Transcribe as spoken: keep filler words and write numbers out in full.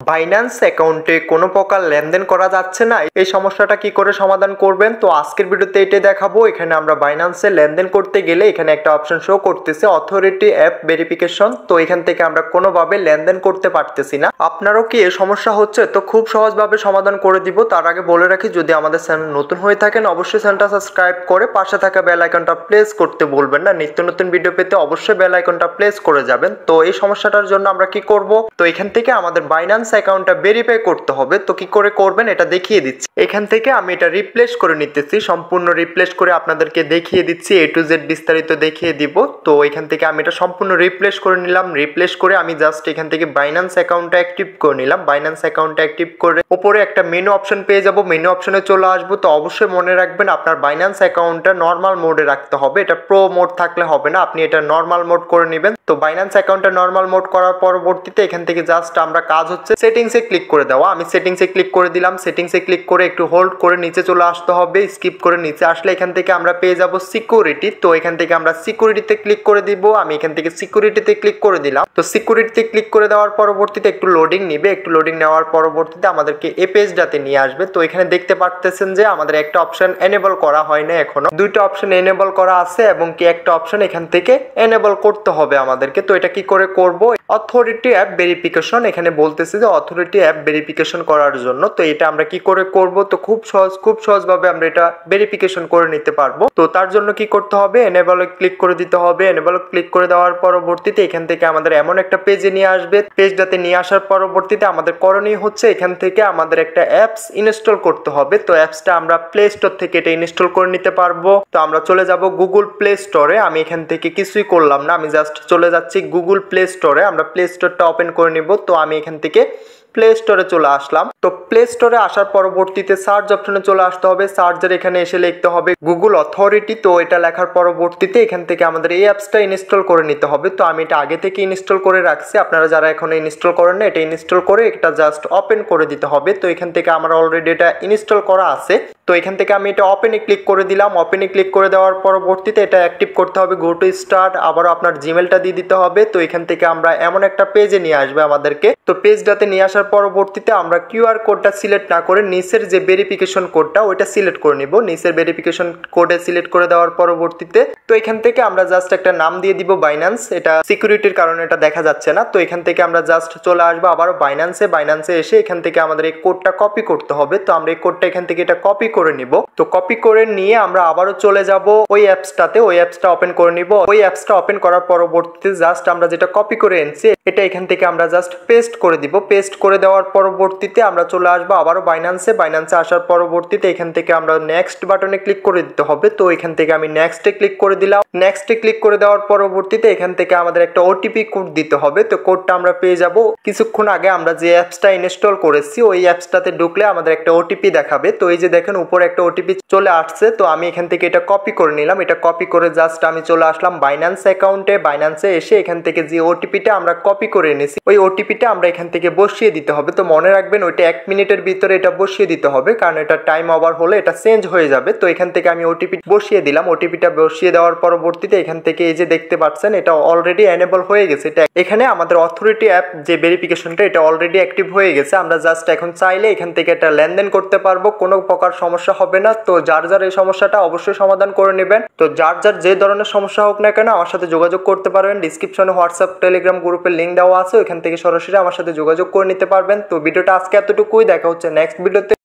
Binance অ্যাকাউন্টে কোনো প্রকার লেনদেন করা যাচ্ছে না, এই সমস্যাটা কি করে সমাধান করবেন? তো আজকের ভিডিওতে এটাই দেখাবো। এখানে আমরা বাইন্যান্সে লেনদেন করতে গেলে এখানে একটা অপশন শো করতেছে অথরিটি অ্যাপ ভেরিফিকেশন। তো এখান থেকে আমরা কোনোভাবে লেনদেন করতে পারতেছি না। আপনারও কি এই সমস্যা হচ্ছে? তো খুব সহজভাবে সমাধান করে দিব। তার আগে বলে রাখি, যদি আমাদের চ্যানেল নতুন হয়ে থাকেন অবশ্যই চ্যানেলটা সাবস্ক্রাইব করে পাশে থাকা বেল আইকনটা প্রেস করতে বলবেন না। নিত্য নতুন ভিডিও পেতে অবশ্যই বেল আইকনটা প্রেস করে যাবেন। তো এই সমস্যাটার জন্য আমরা কি করব? তো এখান থেকে আমাদের বাইন্যান্স অ্যাকাউন্টটা ভেরিফাই করতে হবে। তো কি করে করবেন এটা দেখিয়ে দিচ্ছি। এখান থেকে আমি এটা রিপ্লেস করে নিতেছি, সম্পূর্ণ রিপ্লেস করে আপনাদেরকে দেখিয়ে দিচ্ছি, এ টু জেড বিস্তারিত দেখিয়ে দিব। তো এখান থেকে আমি এটা সম্পূর্ণ রিপ্লেস করে নিলাম। রিপ্লেস করে আমি জাস্ট এখান থেকে বাইন্যান্স অ্যাকাউন্টটা অ্যাক্টিভ করে নিলাম। বাইন্যান্স অ্যাকাউন্টটা অ্যাক্টিভ করে উপরে একটা মেনু অপশন পেয়ে যাব, মেনু অপশনে চলে আসবো। তো অবশ্যই মনে রাখবেন আপনার বাইন্যান্স অ্যাকাউন্টটা নর্মাল মোডে রাখতে হবে, এটা প্রো মোড থাকলে হবে না, আপনি এটা নর্মাল মোড করে নেবেন। তো বাইন্যান্স অ্যাকাউন্টটা নর্মাল মোড করার পরবর্তীতে এখান থেকে জাস্ট আমরা কাজ হচ্ছে সেটিংসে ক্লিক করে দেওয়া। আমি সেটিংসে ক্লিক করে দিলাম। সেটিংসে ক্লিক করে একটু হোল্ড করে নিচে চলে আসতে হবে। স্কিপ করে নিচে আসলে এখান থেকে আমরা পেয়ে যাব সিকিউরিটি। তো এখান থেকে আমরা সিকিউরিটিতে ক্লিক করে দিব। আমি এখান থেকে সিকিউরিটিতে ক্লিক করে দিলাম। তো সিকিউরিটিতে ক্লিক করে দেওয়ার পরবর্তীতে একটু লোডিং নিবে। একটু লোডিং নেওয়ার পরবর্তীতে আমাদেরকে এই পেজটাতে নিয়ে আসবে। তো এখানে দেখতে পারতেছেন যে আমাদের একটা অপশন এনেবল করা হয় না এখনো, দুইটা অপশন এনেবল করা আছে এবং কি একটা অপশন এখান থেকে এনেবল করতে হবে আমাদেরকে। তো এটা কি করে করব? অথরিটি অ্যাপ ভেরিফিকেশন এখানে বলতেছে যে অথরিটি অ্যাপ ভেরিফিকেশন করার জন্য। তো এটা আমরা কি করে করব? তো খুব সহজ, খুব সহজভাবে আমরা এটা ভেরিফিকেশন করে নিতে পারবো। তো তার জন্য কি করতে হবে? এনেবলে ক্লিক করে দিতে হবে। এনেবলে ক্লিক করে দেওয়ার পরবর্তীতে এখান থেকে আমাদের এমন একটা পেজে নিয়ে আসবে। পেজটাতে নিয়ে আসার পরবর্তীতে আমাদের করণীয় হচ্ছে এখান থেকে আমাদের একটা অ্যাপস ইনস্টল করতে হবে। তো অ্যাপসটা আমরা প্লে স্টোর থেকে এটা ইনস্টল করে নিতে পারবো। তো আমরা চলে যাব গুগল প্লে স্টোরে। আমি এখান থেকে কিছুই করলাম না, আমি জাস্ট চলে যাচ্ছি গুগল প্লে স্টোরে। আমরা প্লে স্টোরটা ওপেন করে নিব। তো আমি এখান থেকে প্লে স্টোরে চলে আসলাম। তো প্লে স্টোরে আসার পরবর্তীতে সার্চ অপশনে চলে আসতে হবে। সার্চের এখানে এসে লিখতে হবে গুগল অথরিটি। তো এটা লেখার পরবর্তীতে এখান থেকে আমাদের এই অ্যাপসটা ইনস্টল করে নিতে হবে। তো আমি এটা আগে থেকে ইনস্টল করে রাখছি, আপনারা যারা এখনো ইনস্টল করেন না এটা ইনস্টল করে এটা জাস্ট ওপেন করে দিতে হবে। তো এখান থেকে আমার অলরেডি এটা ইনস্টল করা আছে। তো এখান থেকে আমি এটা ওপেনে ক্লিক করে দিলাম। ওপেনে ক্লিক করে দেওয়ার পরবর্তীতে এটা অ্যাক্টিভ করতে হবে। গো টু স্টার্ট, আবারও আপনার জিমেলটা দিয়ে দিতে হবে। তো এখান থেকে আমরা এমন একটা পেজে নিয়ে আসবে আমাদেরকে। তো পেজটাতে নিয়ে আসার পরবর্তীতে আমরা কিউআর কোডটা সিলেক্ট না করে নিচের যে ভেরিফিকেশন কোডটা ওইটা সিলেক্ট করে নিব। নিচের ভেরিফিকেশন কোডে সিলেক্ট করে দেওয়ার পরবর্তীতে তো এখান থেকে আমরা জাস্ট একটা নাম দিয়ে দিব বাইন্যান্স। এটা সিকিউরিটির কারণে এটা দেখা যাচ্ছে না। তো এখান থেকে আমরা জাস্ট চলে আসবো আবারও বাইন্যান্সে। বাইন্যান্সে এসে এখান থেকে আমাদের এই কোডটা কপি করতে হবে। তো আমরা এই কোডটা এখান থেকে এটা কপি করে নিব। তো কপি করে নিয়ে আমরা আবারও চলে যাব ওই অ্যাপসটাতে, ওই অ্যাপসটা ওপেন করে নিব। ওই অ্যাপসটা ওপেন করার পরবর্তীতে জাস্ট আমরা যেটা কপি করে এনেছি এটা এখান থেকে আমরা জাস্ট পেস্ট করে দিব। পেস্ট করে দেওয়ার পরবর্তীতে আমরা চলে আসবো আবারও বাইন্যান্সে। বাইন্যান্সে আসার পরবর্তীতে এখান থেকে আমরা নেক্সট বাটনে ক্লিক করে দিতে হবে। তো এখান থেকে আমি নেক্সটে ক্লিক করে দিলাম। নেক্সটে ক্লিক করে দেওয়ার পরবর্তীতে এখান থেকে আমাদের একটা ওটিপি কোড দিতে হবে। তো কোডটা আমরা পেয়ে যাব কিছুক্ষণ আগে আমরা যে অ্যাপসটা ইনস্টল করেছি ওই অ্যাপসটাতে ঢুকলে আমাদের একটা ওটিপি দেখাবে। তো এই যে দেখেন উপরে একটা ওটিপি চলে আসছে। তো আমি এখান থেকে এটা কপি করে নিলাম। এটা কপি করে জাস্ট আমি চলে আসলাম বাইন্যান্স অ্যাকাউন্টে। বাইন্যান্সে এসে এখান থেকে যে ওটিপিটা আমরা কপি করে এনেছি ওই ওটিপিটা আমরা এখান থেকে বসিয়ে দিতে হবে। তো মনে রাখবেন ওইটা এক মিনিটের ভিতরে এটা বসিয়ে দিতে হবে, কারণ এটা টাইম ওভার হলে এটা চেঞ্জ হয়ে যাবে। তো এখান থেকে আমি ওটিপি বসিয়ে দিলাম। ওটিপিটা বসিয়ে দেওয়ার পরবর্তীতে এখান থেকে এই যে দেখতে পাচ্ছেন এটা অলরেডি এনেবল হয়ে গেছে। এটা এখানে আমাদের অথরিটি অ্যাপ যে ভেরিফিকেশনটা এটা অলরেডি অ্যাক্টিভ হয়ে গেছে। আমরা জাস্ট এখন চাইলে এখান থেকে এটা লেনদেন করতে পারবো, কোনো প্রকার সমস্যা হবে না। তো যার যার এই সমস্যাটা অবশ্যই সমাধান করে নেবেন। তো যার যার যে ধরনের সমস্যা হোক না কেন আমার সাথে যোগাযোগ করতে পারবেন। ডিসক্রিপশনে হোয়াটসঅ্যাপ টেলিগ্রাম গ্রুপের লিঙ্ক দেওয়া আছে, ওইখান থেকে সরাসরি আমার সাথে যোগাযোগ করে নিতে পারবেন। তো ভিডিওটা আজকে এতটুকুই, দেখা হচ্ছে নেক্সট ভিডিওতে।